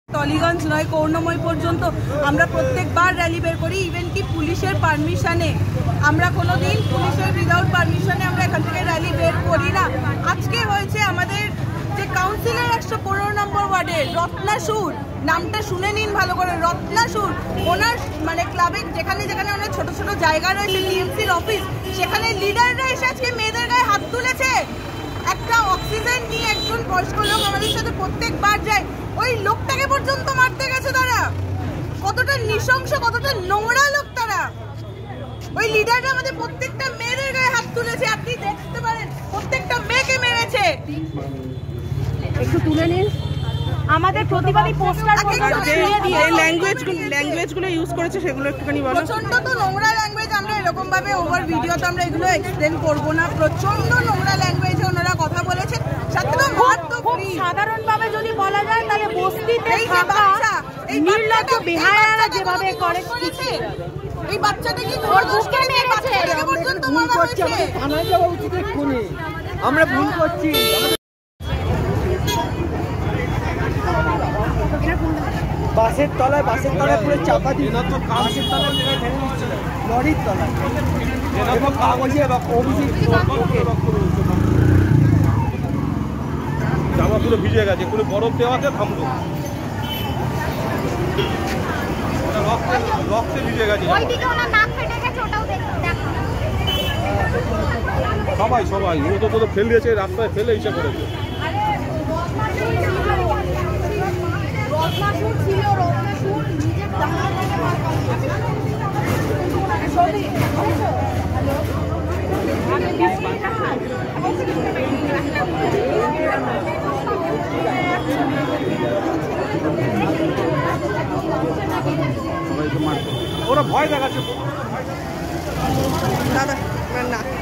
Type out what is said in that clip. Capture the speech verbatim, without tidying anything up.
টলিগঞ্জ নয় করুণাময় পর্যন্ত আমরা প্রত্যেকবার র্যালি বের করি, ইভেন কি পুলিশের পারমিশনে। আমরা কোনো দিন পুলিশের উইদাউট পারমিশনে আমরা এখান থেকে র্যালি বের করি না। আজকে হয়েছে আমাদের যে কাউন্সিলর একশো পনেরো নম্বর ওয়ার্ডের রত্নাসুর, নামটা শুনে নিন ভালো করে, রত্নাসুর। ওনার মানে ক্লাবে যেখানে যেখানে অনেক ছোট ছোট জায়গা রয়েছে, টিএমসির অফিস, সেখানে লিডাররা এসে আজকে মেয়েদের গায়ে হাত তুলেছে। একটা অক্সিজেন নিয়ে একজন বয়স্ক লোক আমাদের সাথে প্রত্যেকবার যায়, ওই লোকটাকে পর্যন্ত মারতে গেছে তারা। কতটা নৃশংস, কতটা নোংরা লোক তারা। ওই লিডাররা আমাদের প্রত্যেকটা মেয়েদের গায়ে হাত তুলেছে, আপনি দেখতে পারেন প্রত্যেকটা মেয়েকে মেরেছে। একটু তুলে নিন আমাদের প্রতিবাদী পোস্টার, এই ল্যাঙ্গুয়েজ ল্যাঙ্গুয়েজগুলো ইউজ করেছে সেগুলো একটুখানি বলো। প্রচন্ড তো নোংরা ল্যাঙ্গুয়েজ, আমরা এরকম ভাবে ওভার ভিডিওতে আমরা এগুলো এক্সপ্লেন করব না। প্রচন্ড নোংরা ল্যাঙ্গুয়েজে ওনারা কথা বলেছেন। সাধারণ ভাবে যদি বলা যায় তাহলে বস্তিতে থাকা নির্লজ্জ বেহায়ারা যেভাবে করে, এই বাচ্চাটাকে ওর বুকে মেরেছে, এটাকে পর্যন্ত মারা হয়েছে। থানায় যাওয়া উচিত এক্ষুনি, আমরা ভুল করছি। বাসের তলায় বাসের তলায় পুরো চাপা দিয়ে না, তো বাসের তলায় লরির তলায় এবং কাগজে অভিযোগ জামা পুরো ভিজে গেছে, কোনো বরফ দেওয়াতে থামলো, রক্তে রক্তে ভিজে গেছে। সবাই সবাই ও তো তো ফেল দিয়েছে, রাস্তায় ফেলে ইচ্ছা করেছে। ওরা ভয় দেখাচ্ছে দাদা না